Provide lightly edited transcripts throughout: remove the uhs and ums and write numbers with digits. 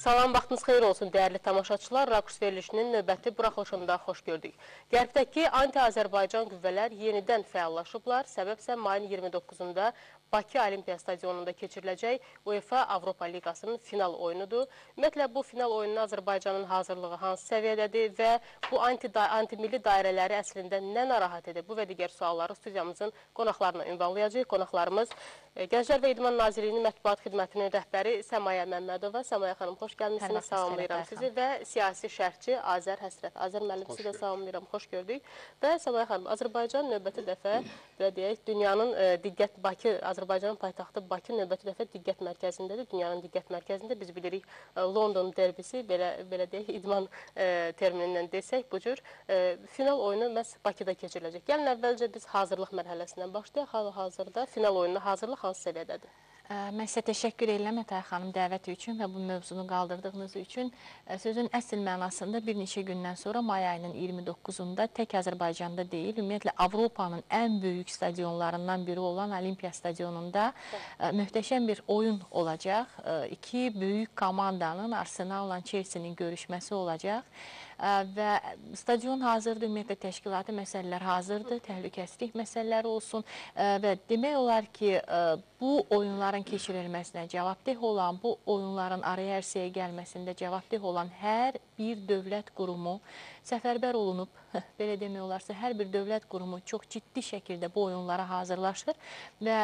Salam, vaxtınız xeyir olsun, dəyərli tamaşaçılar. Rakurs verilişinin növbəti buraxılışında xoş gördük. Qərbdəki anti-Azərbaycan qüvvələr yenidən fəallaşıblar. Səbəbsə mayın 29-da Bakı Olimpiya Stadionunda keçiriləcək UEFA Avropa Liqasının final oyunudur. Ümumiyyətlə, bu final oyununa Azərbaycanın hazırlığı hansı səviyyədədir və bu anti-milli dairələri əslində nə narahat edir? Bu və digər sualları studiyamızın qonaqlarına ünvanlayacaq. Qonaqlarımız Gənclər və İdman Nazirliyinin mətbuat xidmətinin rəhbəri Səmaya Məmmədova. Səmaya xanım, xoş gəlmişsiniz, salamlayıram sizi və siyasi şərhçi Azər Həsrət. Azər müəllim, sizi də salamlayıram, xoş gördük. Və Səmaya xanım, Azərbaycan növbəti dəfə, belə deyək, dünyanın diqqət, Azərbaycanın paytaxtı Bakı növbəti dəfə diqqət mərkəzindədir. Dünyanın diqqət mərkəzində biz bilirik London derbisi, belə deyək, idman terminindən desək bu cür final oyunu məhz Bakıda keçiriləcək. Gəlin əvvəlcə biz hazırlıq mərhələsindən başlayaq. Hal-hazırda final oyununa hazırlıq hansı səviyyədədir? Mən sizə təşəkkür edirəm Ətay xanım dəvət üçün və bu mövzunu qaldırdığınız üçün. Sözün əsl mənasında bir neçə gündən sonra may ayının 29-unda tək Azərbaycanda deyil, ümumiyyətlə Avropanın ən böyük stadionlarından biri olan Olimpiya stadionunda möhtəşəm bir oyun olacaq. İki böyük komandanın, Arsenal'la Chelsea'nin görüşməsi olacaq. Və stadion hazırdır, ümumiyyətlə təşkilati məsələlər hazırdır, təhlükəsizlik məsələləri olsun və demək olar ki, bu oyunların keçirilməsinə cavabdeh olan, bu oyunların araya ərsəyə gəlməsində cavabdeh olan hər bir dövlət qurumu səfərbər olunub, belə demək olarsa, hər bir dövlət qurumu çox ciddi şəkildə bu oyunlara hazırlaşır və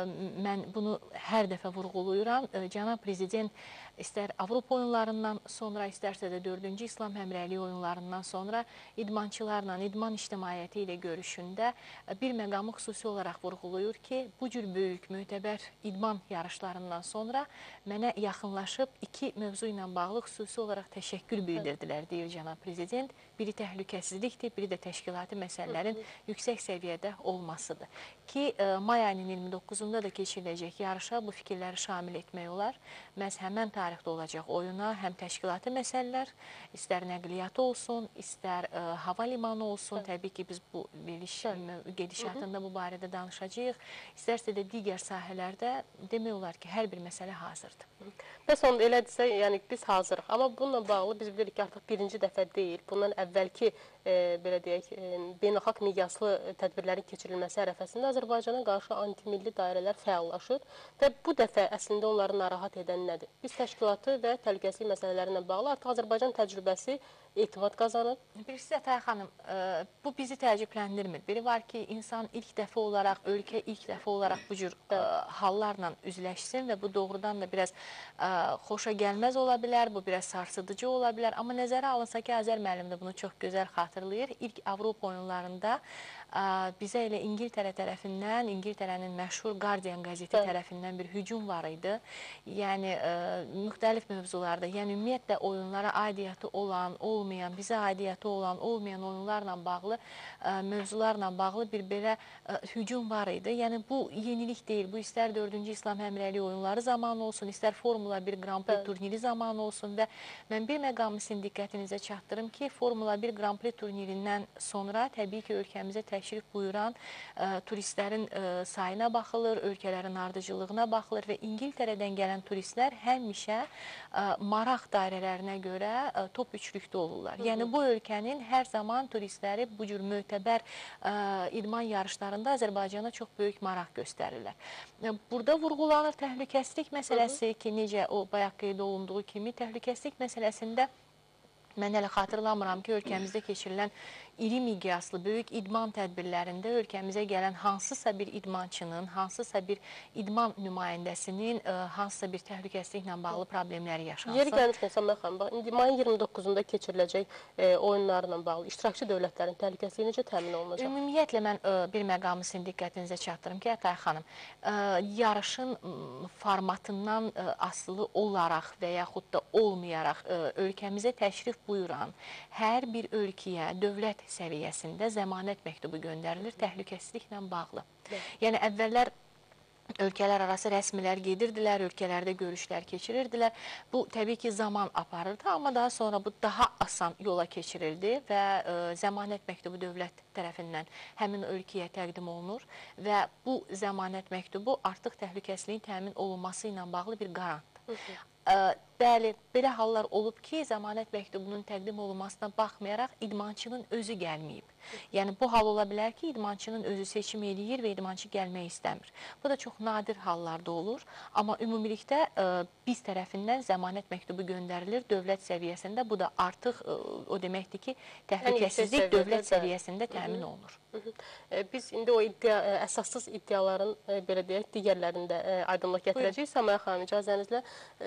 mən bunu hər dəfə vurğuluyuram. Cənab Prezident istər Avropa oyunlarından sonra, istərsə də 4-cü İslam həmrəyliyi oyunlarından sonra idmançılarla, idman ictimaiyyəti ilə görüşündə bir məqamı xüsusi olaraq vurğuluyur ki, bu cür böyük, mötəbər idman yarışlarından sonra mənə yaxınlaşıb iki mövzu ilə bağlı xüsusi olaraq təşəkkür bildirdilər, deyir Cənab Prezident. Biri təhlükəsizlikdir, biri də təşkilati məsələlərin yüksək səviyyədə olmasıdır. Ki, may ayının 29-unda da keçiriləcək yarışa bu fikirləri şamil etmək olar. Məhz həmən tarixdə olacaq oyuna həm təşkilati məsələlər, istər nəqliyyatı olsun, istər hava limanı olsun. Təbii ki, biz bu veriliş gedişatında bu barədə danışacağıq. İstərsə də digər sahələrdə demək olar ki, hər bir məsələ hazırdır. Bəs onda elədirsə, yəni biz hazırıq. Amma bununla bağlı biz bilirik ki, artıq birinci dəfə deyil. Bundan əvvəlki, belə deyək, beynəlxalq miqyaslı tədbirlərin keçirilməsi ərəfəsində Azərbaycana qarşı anti-milli dairələr fəallaşır və bu dəfə əslində onları narahat edən nədir? Biz təşkilatı və təhlükəsizlik məsələləri ilə bağlı artıq Azərbaycan təcrübəsi etimad qazanır. Birisi Ətay xanım, bu bizi təəccübləndirmir. Biri var ki, insan ilk dəfə olaraq, ölkə ilk dəfə olaraq bu cür hallarla üzləşsin və bu doğrudan da biraz xoşa gəlməz ola bilər, bu biraz sarsıdıcı ola bilər. Amma nəzərə alınsa ki, Azər müəllim də bunu çox gözəl xatırlayır. İlk Avropa oyunlarında bizə elə İngiltərə tərəfindən, İngiltərənin məşhur Guardian qəzeti tərəfindən bir hücum var idi. Yəni, müxtəlif mövzularda, yəni ümumiyyətlə oyunlara aidiyyatı olan, olmayan, bizə aidiyyatı olan, olmayan oyunlarla bağlı, mövzularla bağlı bir belə hücum var idi. Yəni, bu yenilik deyil. Bu, istər 4-cü İslam həmrəyliyi oyunları zamanı olsun, istər Formula 1 Grand Prix turniri zamanı olsun və mən bir məqamı sizin diqqətinizə çatdırım ki, Formula 1 Grand Prix turnirindən sonra təbii ki, ölkəmizə təşrif buyuran turistlərin sayına baxılır, ölkələrin ardıcıllığına baxılır və İngiltərədən gələn turistlər həmişə maraq dairələrinə görə top üçlükdə olurlar. Yəni, bu ölkənin hər zaman turistləri bu cür mötəbər idman yarışlarında Azərbaycana çox böyük maraq göstərirlər. Burada vurğulanır təhlükəsizlik məsələsi ki, necə o bayaq qeyd olunduğu kimi təhlükəsizlik məsələsində mən hələ xatırlamıram ki, ölkəmizdə keçirilən iri miqyaslı, böyük idman tədbirlərində ölkəmizə gələn hansısa bir idmançının, hansısa bir idman nümayəndəsinin hansısa bir təhlükəsizliklə bağlı problemləri yaşansın. Yeri gəlmişkən, Səmaya xanım, indi mayın 29-unda keçiriləcək oyunlarla bağlı iştirakçı dövlətlərin təhlükəsizliyi necə təmin olunacaq? Ümumiyyətlə, mən bir məqamı sizin diqqətinizə çatdırım ki, Ətay xanım, yarışın formatından asılı olaraq və yaxud da olmayaraq ölkəmizə təşrif buyuran hər bir ölkəyə dövlət səviyyəsində zəmanət məktubu göndərilir təhlükəsizliklə bağlı. Yəni, əvvəllər ölkələr arası rəsmilər gedirdilər, ölkələrdə görüşlər keçirirdilər. Bu, təbii ki, zaman aparırdı, amma daha sonra bu daha asan yola keçirildi və zəmanət məktubu dövlət tərəfindən həmin ölkəyə təqdim olunur və bu zəmanət məktubu artıq təhlükəsizliyin təmin olunması ilə bağlı bir qarantdır. Bəli, belə hallar olub ki, zəmanət məktubunun təqdim olunmasına baxmayaraq idmançının özü gəlməyib. Yəni, bu hal ola bilər ki, idmançının özü seçim eləyir və idmançı gəlmək istəmir. Bu da çox nadir hallarda olur. Amma ümumilikdə biz tərəfindən zəmanət məktubu göndərilir dövlət səviyyəsində. Bu da artıq o deməkdir ki, təhlükəsizlik dövlət səviyyəsində təmin olunur. Biz indi o əsassız iddiaların, belə deyək, digərlərində aydınlıq gətirəcəyik. Səmaya xanım, icazənizlə.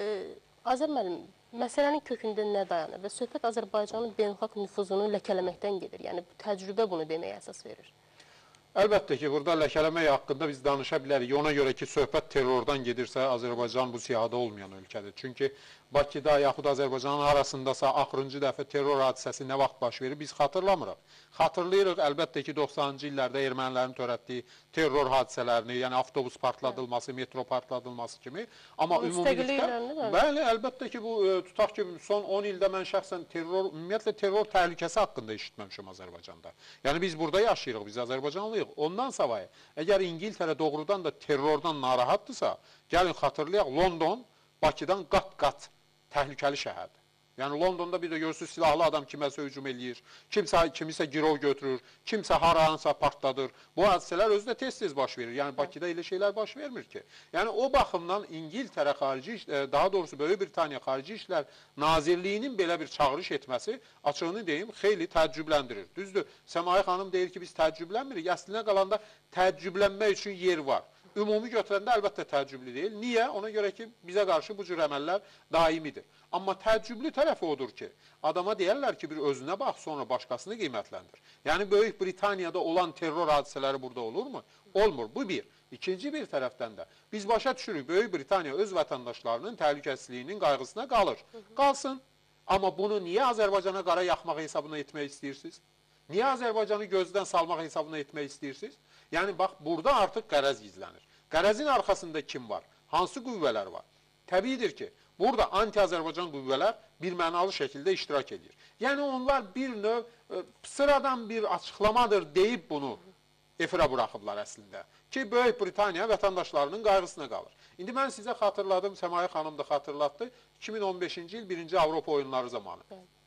Azər müəllim, məsələnin kökündə nə dayanır və söhbət Azərbaycanın beynəlxalq nüfuzunu ləkələməkdən gedir. Yəni, bu təcrübə bunu deməyə əsas verir. Əlbəttə ki, burada ləkələmək haqqında biz danışa bilərik. Ona görə ki, söhbət terrordan gedirsə, Azərbaycan bu siyahıda olmayan ölkədir. Çünki Bakıda yaxud Azərbaycanın arasındasa axırıncı dəfə terror hadisəsi nə vaxt baş verir, biz xatırlamırıq. Xatırlayırıq, əlbəttə ki, 90-cı illərdə ermənilərin törətdiyi terror hadisələrini, yəni avtobus partladılması, metro partladılması kimi. Amma ümumilikdə, bəli, əlbəttə ki, bu tutaq ki, son 10 ildə mən şəxsən ümumiyyətlə terror təhlükəsi haqqında eşitməmişim Azərbaycanda. Yəni biz burada yaşayırıq, biz Azərbaycanlıyıq. Ondan savayı, əgər İngiltərə doğrudan da terrordan narahatdırsa, gəlin xatırlayaq, London Bakıdan qat-qat təhlükəli şəhərdir. Yəni, Londonda bir də görürsünüz, silahlı adam kiməsə hücum eləyir, kimisə girov götürür, kimsə haransa partladır. Bu hadisələr özü də tez-tez baş verir. Yəni, Bakıda elə şeylər baş vermir ki. Yəni, o baxımdan İngiltərə xarici, daha doğrusu Böyük Britaniya Xarici İşlər Nazirliyinin belə bir çağırış etməsi, açığını deyim, xeyli təəccübləndirir. Düzdür, Səmaya xanım deyir ki, biz təəccüblənmirik. Əslinə qalanda təəccüblənmək üçün yer var. Ümumi götürəndə əlbəttə təəccüblü deyil. Niyə? Ona görə ki, bizə qarşı bu cür əməllər daimidir. Amma təəccüblü tərəfi odur ki, adama deyərlər ki, bir özünə bax, sonra başqasını qiymətləndir. Yəni, Böyük Britaniyada olan terror hadisələri burada olurmu? Olmur. Bu bir. İkinci bir tərəfdən də biz başa düşürük, Böyük Britaniya öz vətəndaşlarının təhlükəsizliyinin qayğısına qalır. Qalsın. Amma bunu niyə Azərbaycana qara yaxmaq hesabına etmək istəyirsiniz? Niyə Azərbaycanı gözdən salmaq hesabına etmək istəyirsiniz? Yəni, bax, burada artıq qərəz gizlənir. Qərəzin arxasında kim var? Hansı qüvvələr var? Təbiidir ki, burada anti-Azərbaycan qüvvələr bir mənalı şəkildə iştirak edir. Yəni, onlar bir növ sıradan bir açıqlamadır deyib bunu efirə buraxıblar əslində. Ki, Böyük Britaniya vətəndaşlarının qayğısına qalır. İndi mən sizə xatırladım, Səmaya xanım da xatırlatdı, 2015-ci il 1-ci Avropa oyunları zamanı.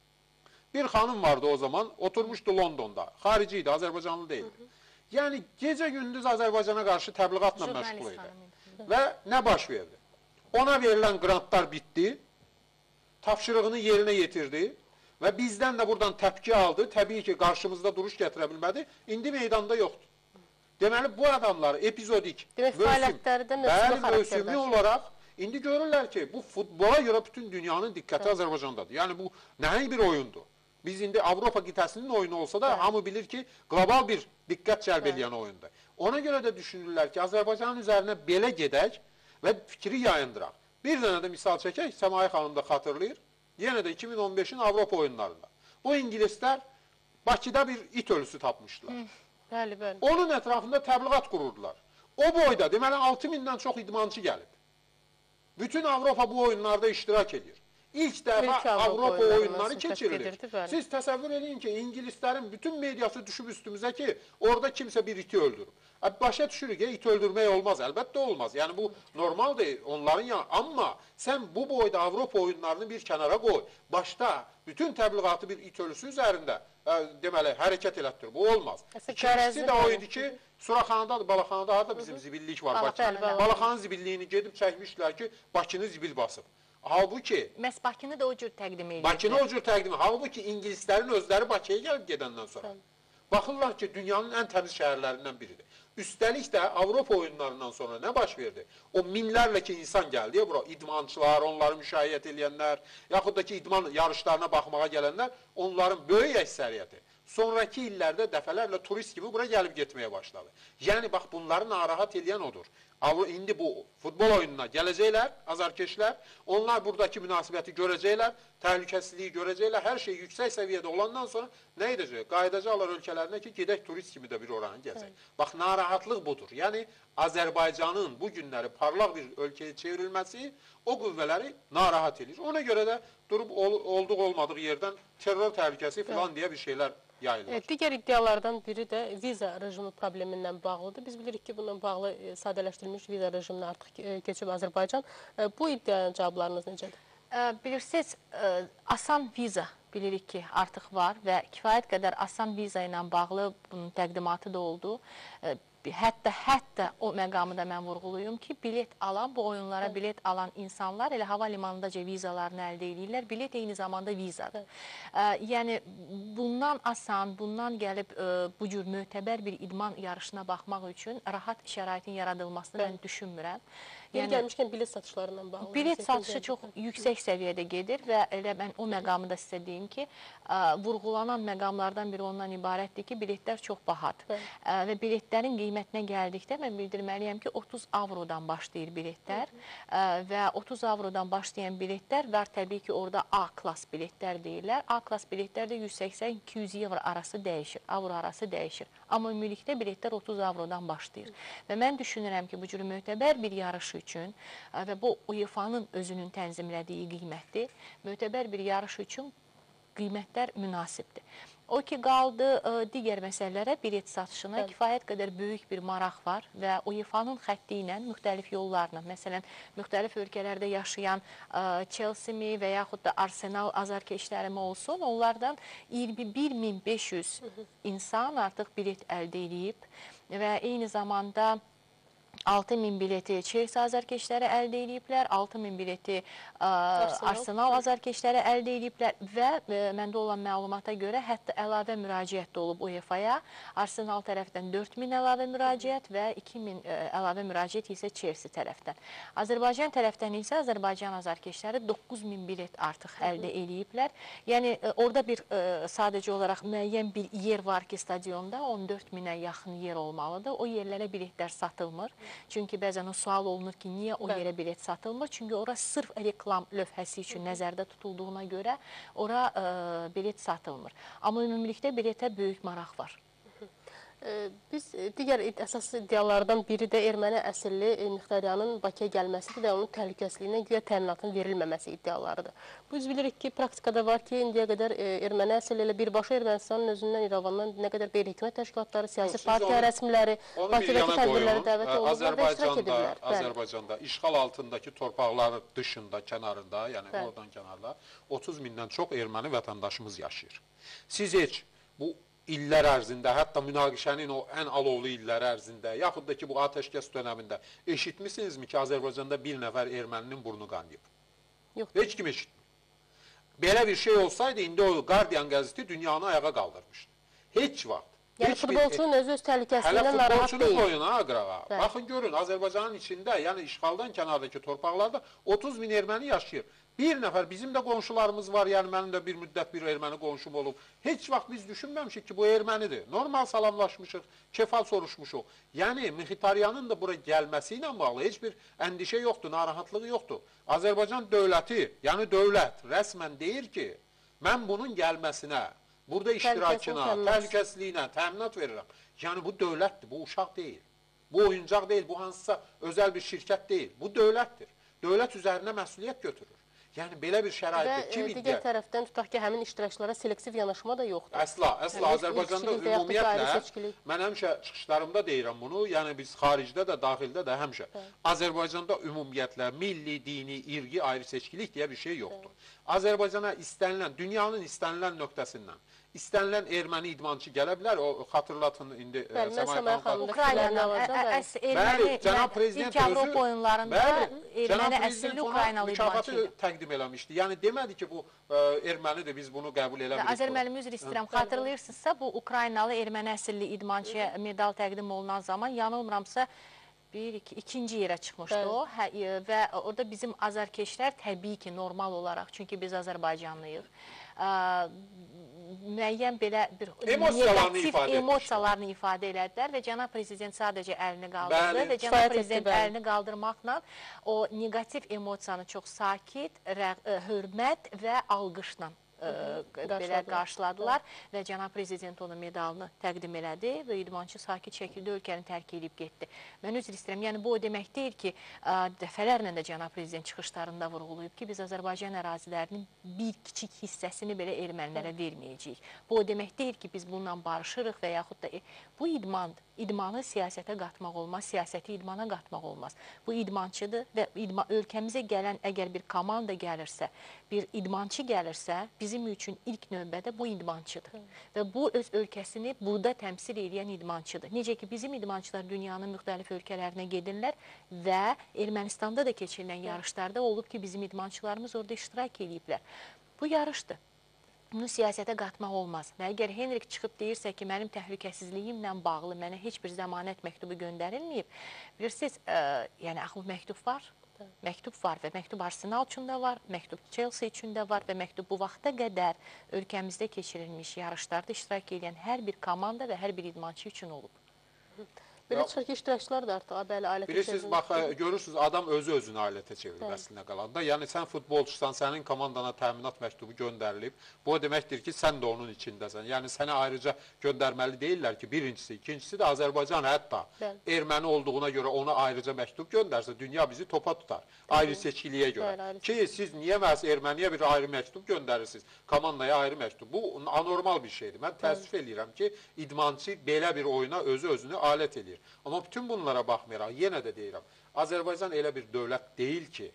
Bir xanım vardı o zaman, oturmuşdu Londonda. Xarici idi, Azərbaycanlı deyildi. Yəni, gecə-gündüz Azərbaycana qarşı təbliğatla məşğul idi. Və nə baş verdi? Ona verilən qrantlar bitdi, tapşırığını yerinə yetirdi və bizdən də buradan təpki aldı. Təbii ki, qarşımızda duruş gətirə bilmədi. İndi meydanda yoxdur. Deməli, bu adamlar epizodik, mövsümü olaraq indi görürlər ki, bu futbola görə bütün dünyanın diqqəti Azərbaycandadır. Yəni, bu nəyin bir oyundur? Biz indi Avropa qitəsinin oyunu olsa da hamı bilir ki, qlobal bir diqqət cəlb edən oyundur. Ona görə də düşünürlər ki, Azərbaycanın üzərinə belə gedək və fikri yayındıraq. Bir dənə də misal çəkək, Səmaya xanım da xatırlayır, yenə də 2015-in Avropa oyunlarında. Bu İngilislər Bakıda bir it ölüsü tapmışdılar. Bəli, bəli. Onun ətrafında təbliğat qururdular. O boyda, deməli 6000-dən çox idmançı gəlib. Bütün Avropa bu oyunlarda iştirak edir. İlk dəfə Avropa oyunları keçirilir. Siz təsəvvür edin ki, İngilislərin bütün mediası düşüb üstümüzə ki, orada kimsə bir iti öldürür. Başa düşürük ki, it öldürmək olmaz, əlbəttə olmaz. Yəni bu normaldır onların yanı. Amma sən bu boyda Avropa oyunlarını bir kənara qoy. Başda bütün təbliğatı bir it ölüsü üzərində deməli, hərəkət elətdir. Bu olmaz. İkincisi də o idi ki, Suraxanada, Balaxanada harada bizim zibillik var. Balaxanın zibilliyini gedib çəkmişlər ki, Bakını zibil basıb. Halbuki məhz Bakını da o cür təqdim edir. Bakını o cür təqdim edir. Halbuki İngilislərin özləri Bakıya gəlib gedəndən sonra baxırlar ki, dünyanın ən təmiz şəhərlərindən biridir. Üstəlik də Avropa oyunlarından sonra nə baş verdi? O minlərlə ki insan gəldi ya bura, idmançılar, onları müşahiyyət edənlər, yaxud da ki idman yarışlarına baxmağa gələnlər, onların böyük əksəriyyəti sonraki illərdə dəfələrlə turist kimi bura gəlib getməyə başladı. Yəni, bax, bunları narahat edən odur. İndi bu futbol oyununa gələcəklər, azarkeşlər, onlar buradakı münasibəti görəcəklər, təhlükəsizliyi görəcəklər, hər şey yüksək səviyyədə olandan sonra nə edəcək? Qayıdacaqlar ölkələrinə ki, gedək turist kimi də bir oranı gəzək. Bax, narahatlıq budur. Yəni, Azərbaycanın bu günləri parlaq bir ölkəyə çevrilməsi o qüvvələri narahat edir. Ona görə də durub olduq olmadığı yerdən terror təhlükəsi filan deyə bir şeylər yayılır. Digər iddialardan biri də viza rejimi problemindən bağlıdır. Biz bilirik ki, bununla bağlı sadələşdirilmiş viza rejiminə artıq keçib Azərbaycan. Bu iddianın cavablarınız necədir? Bilirsiniz, asan viza bilirik ki artıq var və kifayət qədər asan viza ilə bağlı bunun təqdimatı da oldu. Hətta o məqamı da mən vurğuluyum ki, bilet alan, bu oyunlara bilet alan insanlar elə hava limanındaca vizalarını əldə edirlər. Bilet eyni zamanda vizadır. Yəni, bundan asan, bundan gəlib bu cür mötəbər bir idman yarışına baxmaq üçün rahat şəraitin yaradılmasını mən düşünmürəm. Yəni, gəlmişkən bilet satışlarından bağlı. Bilet satışı çox yüksək səviyyədə gedir və elə mən o məqamı da sizə deyim ki, vurğulanan məqamlardan biri ondan ibarətdir ki, biletlər çox bahadır. Və biletlərin qiymətinə gəldikdə mən bildirməliyəm ki, 30 avrodan başlayır biletlər və 30 avrodan başlayan biletlər var, təbii ki, orada A klass biletlər deyirlər. A klass biletlər də 180-200 evro arası dəyişir, avro arası dəyişir. Amma ümumilikdə biletlər 30 avrodan başlayır. Və mən düşünürəm ki, bu cür mötəbər bir yarış üçün və bu UEFA-nın özünün tənzimlədiyi qiymətdir. Mötəbər bir yarış üçün qiymətlər münasibdir. O ki, qaldı digər məsələlərə, bilet satışına kifayət qədər böyük bir maraq var və UEFA-nın xətti ilə, müxtəlif yollarla, məsələn, müxtəlif ölkələrdə yaşayan Chelsea-mi və yaxud da Arsenal azarkeşlərimi olsun, onlardan 21.500 insan artıq bilet əldə edib və eyni zamanda 6.000 bileti Chelsea azarkeşləri əldə ediblər, 6.000 bileti Arsenal azarkeşləri əldə ediblər və məndə olan məlumata görə hətta əlavə müraciət də olub UEFA-ya. Arsenal tərəfdən 4.000 əlavə müraciət və 2.000 əlavə müraciət isə Chelsea tərəfdən. Azərbaycan tərəfdən isə Azərbaycan azarkeşləri 9.000 bilet artıq əldə ediblər. Yəni, orada bir sadəcə olaraq müəyyən bir yer var ki, stadionda 14.000-ə yaxın yer olmalıdır. O yerlərə biletlər satılmır. Çünki bəzən o sual olunur ki, niyə o yerə bilet satılmır? Çünki ora sırf reklam lövhəsi üçün nəzərdə tutulduğuna görə ora bilet satılmır. Amma ümumilikdə biletə böyük maraq var. Biz digər əsas iddialardan biri də erməni əsilli Mixtaryanın Bakıya gəlməsidir və onun təhlükəsizliyinə güya təminatın verilməməsi iddialarıdır. Biz bilirik ki, praktikada var ki, indiyə qədər erməni əsilli ilə birbaşa Ermənistanın özündən, İrəvandan nə qədər qeyri-hökumət təşkilatları, siyasi partiya rəsmiləri Bakıdakı tədbirlərə dəvət olunurlar və iştirak edirlər. Azərbaycanda işğal altındakı torpaqları dışında, kənarında, yəni oradan kənarda 30 mindən çox erməni vətəndaşımız yaşayır. Siz heç bu illər ərzində, hətta münaqişənin o ən alovlu illər ərzində, yaxud da ki, bu atəşkəs dönəmində eşitmisinizmi ki, Azərbaycanda bir nəfər erməninin burnu qanıyıb? Yox. Heç kim eşitmir. Belə bir şey olsaydı, indi o Guardian qəzeti dünyanı ayağa qaldırmışdı. Heç vaxt. Yəni, futbolçunun özü öz təhlükəsindən narahat deyil. Hələ futbolçunu qoyun, ha, qırağa. Baxın, görün, Azərbaycanın içində, yəni işğaldan kənardakı torpaqlarda 30 min erməni yaşayır. Bir nəfər, bizim də qonşularımız var, yəni mənim də bir müddət bir erməni qonşum olub. Heç vaxt biz düşünməmişik ki, bu ermənidir. Normal salamlaşmışıq, kefal soruşmuşuq. Yəni, Mixtaryanın da bura gəlməsi ilə bağlı heç bir əndişə yoxdur, narahatlığı yoxdur. Azərbaycan dövləti, yəni dövlət rəsmən deyir ki, mən bunun gəlməsinə, burada iştirakına, təhlükəsizliyinə təminat verirəm. Yəni, bu dövlətdir, bu uşaq deyil. Bu oyuncaq deyil, bu hansısa özəl bir şirkət deyil. Bu dövlətdir. Dövlət üzərinə məsuliyyət götürür. Yəni, belə bir şəraitdə kim iddia? Və digər tərəfdən tutaq ki, həmin iştirakçılara selektiv yanaşma da yoxdur. Əsla, Azərbaycanda ümumiyyətlə, mən həmişə çıxışlarımda deyirəm bunu, yəni biz xaricdə də, daxildə də həmişə. Azərbaycanda ümumiyyətlə milli, dini, irqi, ayrı seçkilik deyə bir şey yoxdur. Azərbaycana istənilən, dünyanın istənilən nöqtəsindən, istənilən erməni idmançı gələ bilər, o xatırlatın indi Səmay xanım cənab prezident ilk Avropa oyunlarında erməni əsilli Ukraynalı idmançı idi. Təqdim eləmişdi. Yəni demədi ki, bu ermənidir, biz bunu qəbul eləmirik. Azər müəllim, üzr istəyirəm, xatırlayırsınızsa, bu Ukraynalı erməni əsilli idmançıya medal təqdim olunan zaman, yanılmıramsa, ikinci yerə çıxmışdı o və orada bizim azarkeşlər təbii ki, normal olaraq, çünki biz Azərbaycanlıyıq, müəyyən belə bir negativ emosiyalarını ifadə elədilər və cənab prezident sadəcə əlini qaldırdı və cənab prezident əlini qaldırmaqla o negativ emosiyanı çox sakit, hörmət və alqışla belə qarşıladılar və cənab prezident onun medalını təqdim elədi və idmançı sakit şəkildə ölkəni tərk edib getdi. Mən üzr istəyirəm, yəni bu o demək deyil ki, dəfələrlə də cənab prezident çıxışlarında vurğulayıb ki, biz Azərbaycan ərazilərinin bir kiçik hissəsini belə ermənilərə verməyəcəyik. Bu o demək deyil ki, biz bununla barışırıq və yaxud da bu idmandır. idmanı siyasətə qatmaq olmaz, siyasəti idmana qatmaq olmaz. Bu idmançıdır və ölkəmizə gələn əgər bir komanda gəlirsə, bir idmançı gəlirsə, bizim üçün ilk növbədə bu idmançıdır. Və bu öz ölkəsini burada təmsil edən idmançıdır. Necə ki, bizim idmançılar dünyanın müxtəlif ölkələrinə gedirlər və Ermənistanda da keçirilən yarışlarda olub ki, bizim idmançılarımız orada iştirak ediblər. Bu yarışdır. Bunu siyasətə qatmaq olmaz. Və əgər Henrik çıxıb deyirsə ki, mənim təhlükəsizliyimlə bağlı mənə heç bir zəmanət məktubu göndərilməyib, bilirsiniz, yəni axı məktub var. Məktub var və məktub Arsenal üçün də var, məktub Chelsea üçün də var və məktub bu vaxta qədər ölkəmizdə keçirilmiş yarışlarda iştirak edən hər bir komanda və hər bir idmançı üçün olub. Belə çıxır ki, iştirakçılar da artıq bəli alətə çevrilir. Bilirsiniz, bax, görürsünüz, adam özünü alətə çevirib əslində qalanda. Yəni, sən futbolçusan, sənin komandana təminat məktubu göndərilib. Bu o deməkdir ki, sən də onun içindəsən. Yəni, sənə ayrıca göndərməli deyirlər ki, birincisi. İkincisi də Azərbaycan hətta erməni olduğuna görə ona ayrıca məktub göndərsə, dünya bizi topa tutar. Ayrı seçkiliyə görə. Ki, siz niyə məhz erməniyə bir ayrı məktub göndərirsiniz? Komandaya ayrı məktub. Bu, anormal bir şeydir. Mən təəssüf edirəm ki, idmançı belə bir oyuna özünü alət edir. Amma bütün bunlara baxmayaraq, yenə də deyirəm, Azərbaycan elə bir dövlət deyil ki,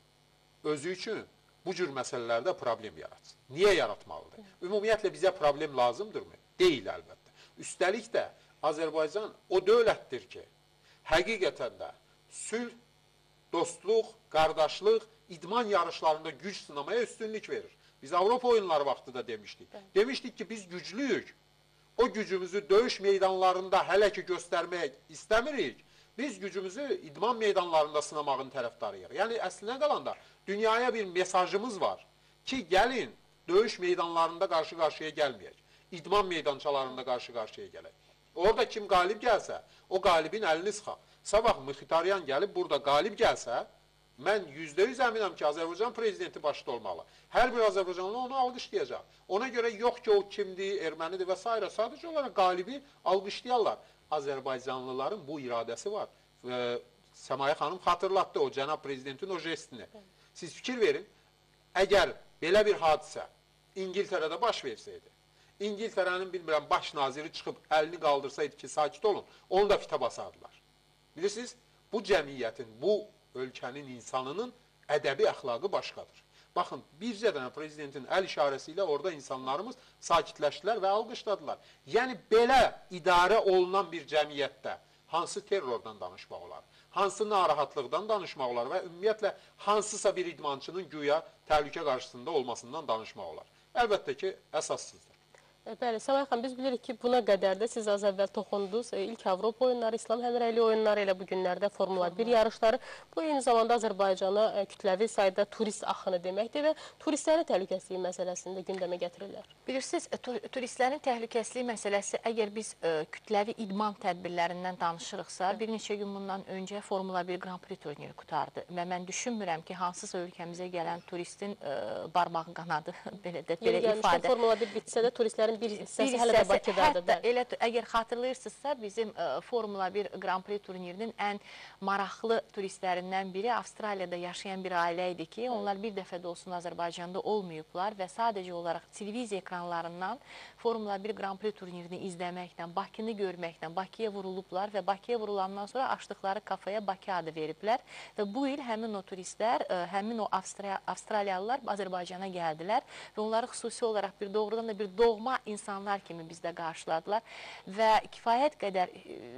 özü üçün bu cür məsələlərdə problem yaratsın. Niyə yaratmalıdır? Ümumiyyətlə bizə problem lazımdırmı? Deyil əlbəttə. Üstəlik də Azərbaycan o dövlətdir ki, həqiqətən də sülh, dostluq, qardaşlıq, idman yarışlarında güc sınamaya üstünlük verir. Biz Avropa oyunları vaxtı da demişdik. Demişdik ki, biz güclüyük. O gücümüzü döyüş meydanlarında hələ ki göstərmək istəmirik. Biz gücümüzü idman meydanlarında sınamağın tərəfdarıyıq. Yəni, əslinə qalanda dünyaya bir mesajımız var ki, gəlin, döyüş meydanlarında qarşı-qarşıya gəlməyək. İdman meydançalarında qarşı-qarşıya gələk. Orada kim qalib gəlsə, o qalibin əlini sıxaq. Sabah Mxitaryan gəlib burada qalib gəlsə, mən %100 əminəm ki, Azərbaycan prezidenti başda olmalı. Hər bir Azərbaycanlı onu alqışlayacaq. Ona görə yox ki, o kimdir, ermənidir və s. Sadəcə olaraq qalibi alqışlayarlar. Azərbaycanlıların bu iradəsi var. Səmaya xanım xatırlatdı o cənab prezidentin o jestini. Siz fikir verin, əgər belə bir hadisə İngiltərədə baş versəydi, İngiltərənin bilmirəm baş naziri çıxıb əlini qaldırsaydı ki, sakit olun, onu da fitə basardılar. Bilirsiniz, bu cəmiyyətin, bu ölkənin insanının ədəbi əxlaqı başqadır. Baxın, bircə dənə prezidentin əl işarəsi ilə orada insanlarımız sakitləşdilər və alqışladılar. Yəni, belə idarə olunan bir cəmiyyətdə hansı terrordan danışmaq olar, hansı narahatlıqdan danışmaq olar və ümumiyyətlə hansısa bir idmançının güya təhlükə qarşısında olmasından danışmaq olar. Əlbəttə ki, əsassızdır. Bəli, Səmaya xanım, biz bilirik ki, buna qədər də siz az əvvəl toxundunuz. İlk Avropa oyunları, İslam həmrəyli oyunları elə bu günlərdə Formula 1 yarışları. Bu, eyni zamanda Azərbaycana kütləvi sayda turist axını deməkdir və turistlərin təhlükəsizliyi məsələsində gündəmə gətirirlər. Bilirsiniz, turistlərin təhlükəsizliyi məsələsi, əgər biz kütləvi idman tədbirlərindən danışırıqsa, bir neçə gün bundan öncə Formula 1 Grand Prix turniri qutardı və mən düşünmürəm ki, hansısa ölkəmizə gələn turistin barmağı qanadı, belə ifadə. Formula 1 bitsə də turistlərin bir hissəsi hələ də Bakıdadır. Hətta əgər xatırlayırsınızsa, bizim Formula 1 Grand Prix turnirinin ən maraqlı turistlərindən biri Avstraliyada yaşayan bir ailə idi ki, onlar bir dəfə də olsun Azərbaycanda olmayıblar və sadəcə olaraq televiziya ekranlarından Formula 1 Grand Prix turnirini izləməklə, Bakını görməklə Bakıya vurulublar və Bakıya vurulandan sonra açdıqları kafaya Bakı adı veriblər və bu il həmin o turistlər, həmin o Avstraliyalılar Azərbaycana gəldilər və onları xüsusi olaraq doğrudan da bir doğma insanlar kimi bizdə qarşıladılar və kifayət qədər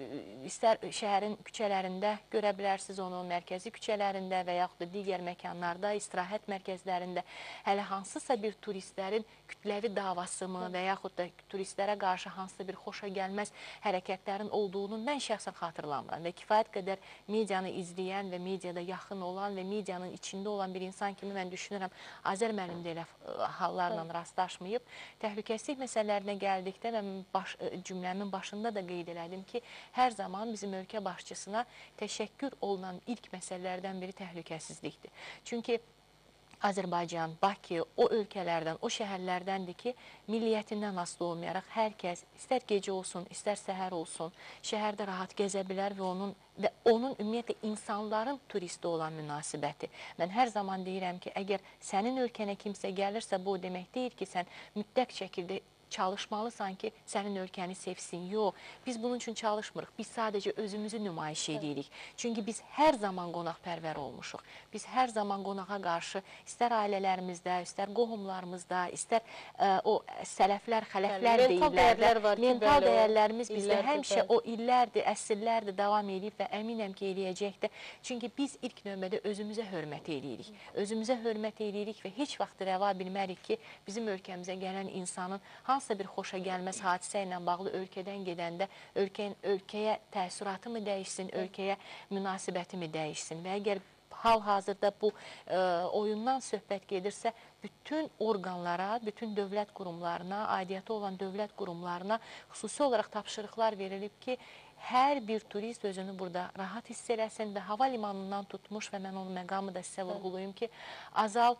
istər şəhərin küçələrində görə bilərsiniz onu, mərkəzi küçələrində və yaxud da digər məkanlarda, istirahət mərkəzlərində hələ hansısa bir turistlərin kütləvi davası mı və yaxud da turistlərə qarşı hansısa bir xoşa gəlməz hərəkətlərin olduğunu mən şəxsən xatırlamıram və kifayət qədər medianı izləyən və mediada yaxın olan və medianın içində olan bir insan kimi mən düşünürəm, Azər müəllim də elə hallarla rastlaşmayıb. Təhlükəsizlik məsələlərinə gəldikdə və cümləmin başında da qeyd elədim ki, hər zaman bizim ölkə başçısına təşəkkür olunan ilk məsələlərdən biri təhlükəsizlikdir. Çünki Azərbaycan, Bakı, o ölkələrdən, o şəhərlərdəndir ki, milliyyətindən asılı olmayaraq hər kəs, istər gecə olsun, istər səhər olsun, şəhərdə rahat gəzə bilər və onun ümumiyyətlə insanların turisti olan münasibəti. Mən hər zaman deyirəm ki, əgər sənin ölkənə kimsə gəlirsə, bu o demək deyil ki, sən mütləq şəkildə çalışmalısan ki, sənin ölkəni sevsin. Yox, biz bunun üçün çalışmırıq. Biz sadəcə özümüzü nümayiş edirik. Çünki biz hər zaman qonaqpərvər olmuşuq. Biz hər zaman qonağa qarşı istər ailələrimizdə, istər qohumlarımızda, istər o sələflər, xələflər deyirlər də, mental dəyərlərimiz bizdə həmişə o illərdir, əsrlərdir davam edib və əminəm ki, eləyəcəkdir. Çünki biz ilk növbədə özümüzə hörmət edirik. Özümüzə hörmət edirik və heç vaxt rəva bilmərik ki, bizim ölkəmizə gələn insanın hansısa bir xoşa gəlməz hadisə ilə bağlı ölkədən gedəndə ölkəyə təəssüratı mı dəyişsin, ölkəyə münasibəti mi dəyişsin və əgər hal-hazırda bu oyundan söhbət gedirsə, bütün orqanlara, bütün dövlət qurumlarına, aidiyyatı olan dövlət qurumlarına xüsusi olaraq tapşırıqlar verilib ki, hər bir turist özünü burada rahat hiss eləsin və hava limanından tutmuş və mən onun məqamı da sizə vurğulayım ki, Azal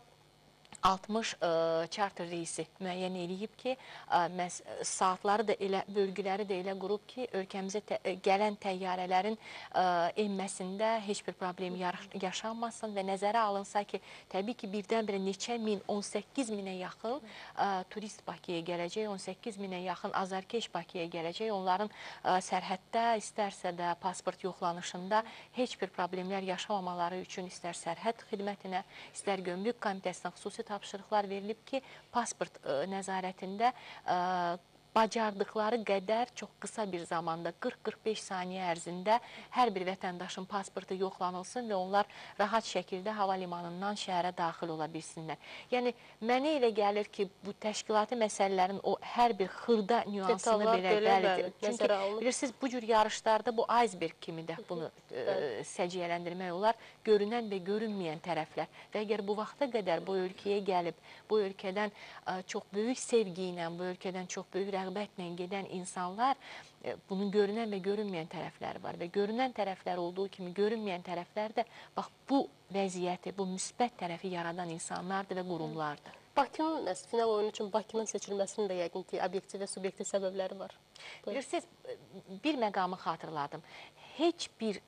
60 charter reysi müəyyən eləyib ki, saatları da elə, bölgüləri də elə qurub ki, ölkəmizə gələn təyyarələrin enməsində heç bir problem yaşanmasın və nəzərə alınsa ki, təbii ki, birdən-birə neçə min, 18 minə yaxın turist Bakıya gələcək, 18 minə yaxın azarkeş Bakıya gələcək. Onların sərhəddə, istərsə də pasport yoxlanışında heç bir problemlər yaşamamaları üçün istər sərhəd xidmətinə, istər gömrük komitəsinə xüsusi tapşırıqlar verilib ki, pasport nəzarətində bacardıqları qədər çox qısa bir zamanda 40-45 saniyə ərzində hər bir vətəndaşın pasportu yoxlanılsın və onlar rahat şəkildə hava limanından şəhərə daxil ola bilsinlər. Yəni, mənə elə gəlir ki, bu təşkilati məsələlərin o hər bir xırda nüansını belə çünki bilirsiniz, bu cür yarışlarda bu iceberg kimi də bunu səciyyələndirmək olar, görünən və görünməyən tərəflər. Və əgər bu vaxta qədər bu ölkəyə gəlib, bu ölkədən çox böyük sevgi ilə, bu ölkədən çox böyük rəğbətlə gedən insanlar, bunun görünən və görünməyən tərəfləri var və görünən tərəflər olduğu kimi görünməyən tərəflər də bax bu vəziyyəti, bu müsbət tərəfi yaradan insanlardır və qurumlardır. Bakının final oyunu üçün Bakının seçilməsinin də yəqin ki, obyektiv və subyektiv səbəbləri var. Bilirsiniz, bir məqamı xatırladım. Heç bir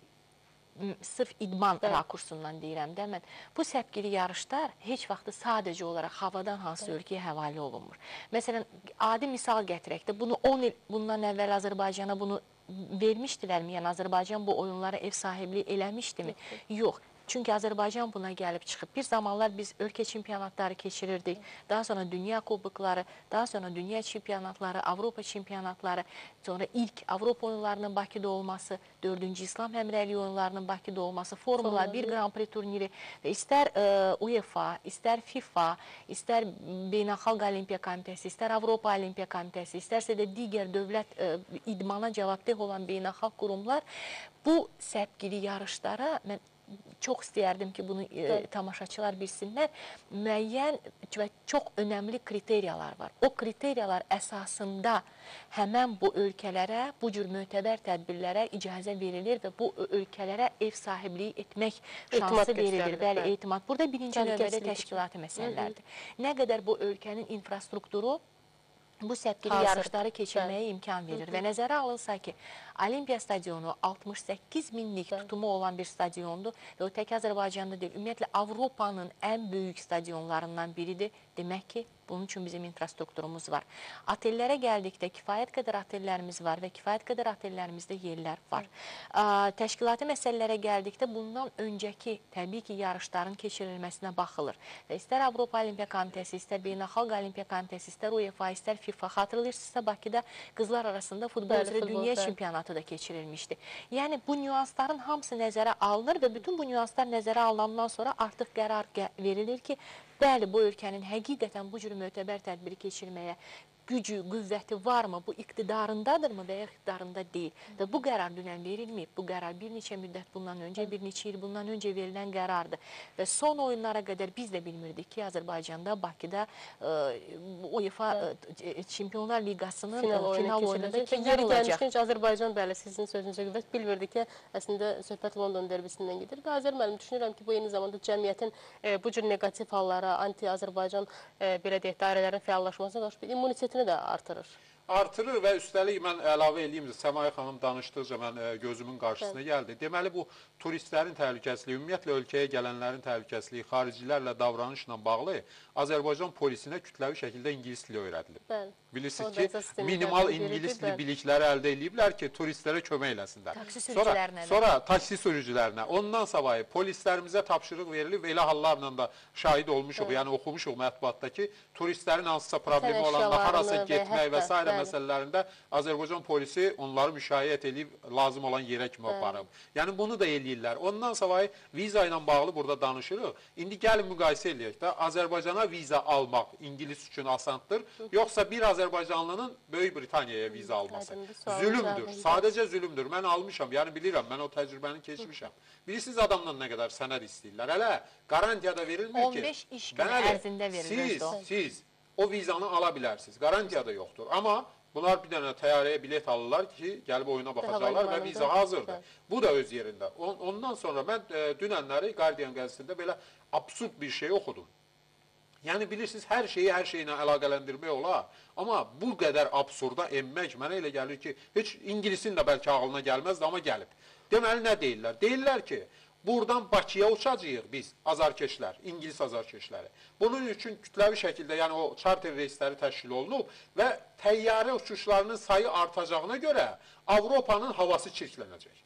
sırf idman rakursundan deyirəm də mən. Bu səpkili yarışlar heç vaxtı sadəcə olaraq havadan hansı ölkəyə həvalə olunmur. Məsələn, adi misal gətirək də, bunu 10 il bundan əvvəl Azərbaycana bunu vermişdilərmi? Yəni, Azərbaycan bu oyunlara ev sahibliyi eləmişdimi? Yox. Çünki Azərbaycan buna gəlib çıxıb. Bir zamanlar biz ölkə çempionatları keçirirdik. Daha sonra dünya kubokları, daha sonra dünya çempionatları, Avropa çempionatları, sonra ilk Avropa oyunlarının Bakıda olması, 4-cü İslam Həmrəyliyi oyunlarının Bakıda olması, Formula 1 Grand Prix turniri və istər UEFA, istər FIFA, istər Beynəlxalq Olimpiya Komitəsi, istər Avropa Olimpiya Komitəsi, istərsə də digər dövlət idmana cavabdeh olan beynəlxalq qurumlar bu səpkili yarışlara mən çox istəyərdim ki, bunu tamaşaçılar bilsinlər. Müəyyən və çox önəmli kriteriyalar var. O kriteriyalar əsasında həmən bu ölkələrə, bu cür mötəbər tədbirlərə icazə verilir və bu ölkələrə ev sahibliyi etmək şansı verilir. Bəli, etimad. Burada birinci növbədə təşkilati məsələlərdir. Nə qədər bu ölkənin infrastrukturu bu səpkili yarışları keçirməyə imkan verir və nəzərə alınsa ki, Olimpiya stadionu 68 minlik tutumu olan bir stadiondur və o tək Azərbaycanda deyil, ümumiyyətlə Avropanın ən böyük stadionlarından biridir. Demək ki, bunun üçün bizim infrastrukturumuz var. Otellərə gəldikdə kifayət qədər otellərimiz var və kifayət qədər otellərimizdə yerlər var. Təşkilati məsələlərə gəldikdə bundan öncəki təbii ki, yarışların keçirilməsinə baxılır. Və istər Avropa Olimpiya Komitəsi, istər Beynəlxalq Olimpiya Komitəsi, istər UEFA, istər FIFA, xatırlayırsınızsa Bakıda qızlar arasında futbol üzrə dünya çempionatı da keçirilmişdi. Yəni, bu nüansların hamısı nəzərə alınır və bütün bu nüanslar nəzərə alınandan sonra artıq qərar verilir ki, bəli, bu ölkənin həqiqətən bu cür mötəbər tədbiri keçirməyə gücü, qüvvəti varmı, bu iqtidarındadırmı və ya iqtidarında deyil. Və bu qərar dünən verilməyib. Bu qərar bir neçə müddət bundan öncə, bir neçə il bundan öncə verilən qərardır. Və son oyunlara qədər biz də bilmirdik ki, Azərbaycanda, Bakıda UEFA Çempionlar Liqasının final oyununda kimlər olacaq? Yeri Azərbaycan, bəli, sizin sözünüzə qüvvət bilmirdik ki, əslində söhbət London derbisindən gedir. Və Azər müəllim, düşünürəm ki, bu eyni zamanda cəmiyyətin bu cür negativ hallara, anti-Azərbaycan belə deyək, dairələrin fəallaşmasına qarşı immunitetini də artırır. artırır və üstəlik mən əlavə edeyim, Səmaya xanım danışdıqca mən gözümün qarşısına gəldi. Deməli, bu turistlərin təhlükəsizliyi, ümumiyyətlə ölkəyə gələnlərin təhlükəsizliyi, xaricilərlə davranışla bağlı Azərbaycan polisinə kütləvi şəkildə ingilis dili öyrədilib. Bilirsiniz ki, minimal ingilis dili bilikləri əldə ediblər ki, turistlərə kömək eləsinlər. Taksi sürücülərinə. Sonra taksi sürücülərinə. Ondan savayı polislərimizə tapşırıq verilib, elə hallarla da şahid olmuşuq, yəni oxumuşuq mətbuatda ki, turistlərin hansısa problemi olanlar, harasa getmək və s. məsələlərində Azərbaycan polisi onları müşayiət edib, lazım olan yerə kimi aparıb. Yəni bunu da eləyirlər. Ondan savayı viza ilə bağlı burada danışırıq. İndi gəlin müqayisə edək də, Azərbaycana viza almaq İngilis üçün asandır, yoxsa bir Azərbaycanlının Böyük Britaniyaya viza alması. Zülümdür, sadəcə zülümdür. Mən almışam, yəni bilirəm, mən o təcrübəni keçmişəm. Bilirsiniz adamdan nə qədər sənəd istəyirlər. Hələ qarantiyada verilmir ki, 15 iş günü ərzində verilir. Siz o vizanı ala bilərsiniz. Qarantiyada yoxdur. Amma bunlar bir dənə təyyarəyə bilet alırlar ki, gəlib oyuna baxacaqlar və viza hazırdır. Bu da öz yerində. Ondan sonra mən dünənləri Guardian qəzetində belə absurd bir şey oxudum. Yəni bilirsiniz, hər şeyi hər şeylə əlaqələndirmək olar. Amma bu qədər absurda enmək mənə elə gəlir ki, heç ingilisin də bəlkə ağlına gəlməzdi, amma gəlib. Deməli, nə deyirlər? Deyirlər ki, buradan Bakıya uçacağıq biz, azarkeşlər, İngilis azarkeşləri. Bunun üçün kütləvi şəkildə, yəni o charter reysləri təşkil olunub və təyyarə uçuşlarının sayı artacağına görə Avropanın havası çirklənəcək.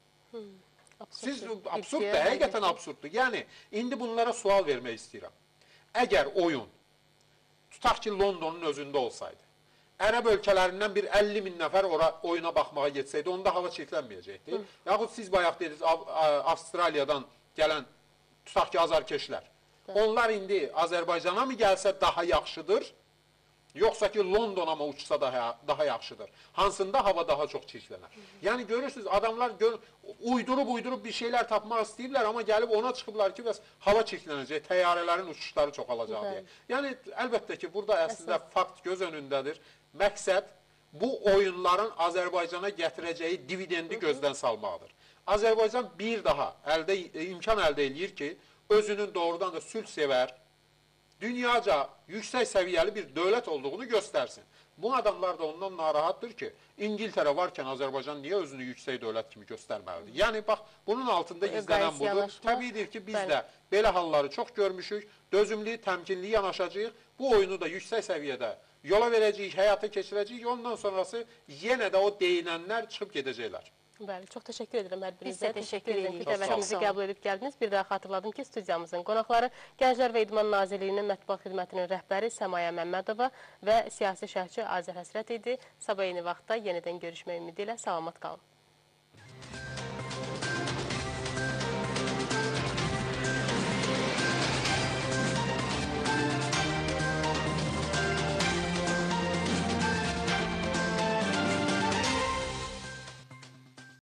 Siz absurddur, həqiqətən absurddur. Yəni, indi bunlara sual vermək istəyirəm. Əgər oyun, tutaq ki, Londonun özündə olsaydı, Ərəb ölkələrindən bir 50 min nəfər oyuna baxmağa getsəydi, onda hava çirklənməyəcəkdi. Yaxud siz bayaq dediniz, Avstraliyadan gələn, tutaq ki, azarkeşlər. Onlar indi Azərbaycana mı gəlsə daha yaxşıdır, yoxsa ki, Londona mı uçsa daha yaxşıdır? Hansında hava daha çox çirklənər? Yəni, görürsünüz, adamlar uydurub bir şeylər tapmaq istəyirlər, amma gəlib ona çıxıblar ki, hava çirklənəcək, təyyarələrin uçuşları çoxalacaq deyə. Yəni, əlbəttə ki, burada əslində fakt göz önündədir. Məqsəd bu oyunların Azərbaycana gətirəcəyi dividendi gözdən salmaqdır. Azərbaycan bir daha imkan əldə edir ki, özünün doğrudan da sülh sevər, dünyaca yüksək səviyyəli bir dövlət olduğunu göstərsin. Bu adamlar da ondan narahatdır ki, İngiltərə varkən Azərbaycan niyə özünü yüksək dövlət kimi göstərməlidir? Yəni, bax, bunun altında gizlənən budur. Təbiidir ki, biz də belə halları çox görmüşük, dözümlü, təmkinli yanaşacağıq, bu oyunu da yüksək səviyyədə yola verəcəyik, həyata keçirəcəyik, ondan sonrası yenə də o deyilənlər çıxıb gedəcəklər. Bəli, çox təşəkkür edirəm hər birinizə. Biz də təşəkkür edirik. Dəvətimizi qəbul edib gəldiniz. Bir daha xatırladım ki, studiyamızın qonaqları Gənclər və İdman Nazirliyinin Mətbuat Xidmətinin rəhbəri Səmaya Məmmədova və siyasi şərhçi Azər Həsrət idi. Sabah eyni vaxtda yenidən görüşmək ümidi ilə salamat qalın.